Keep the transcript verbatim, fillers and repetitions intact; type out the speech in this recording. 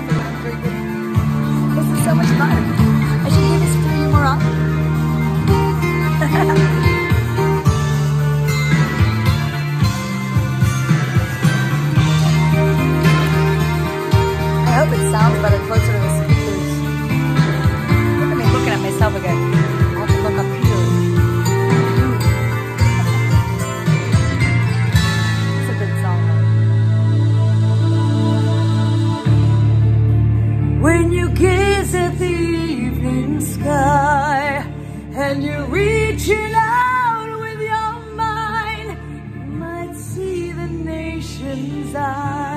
for what I'm drinking. This is so much fun. I should do this for you more often. I hope it sounds better closer to the speakers. Look at me looking at myself again. I have to look up here. It's a good song though. When you gaze at the evening sky and you're reaching out with your mind, you might see the nation's eye.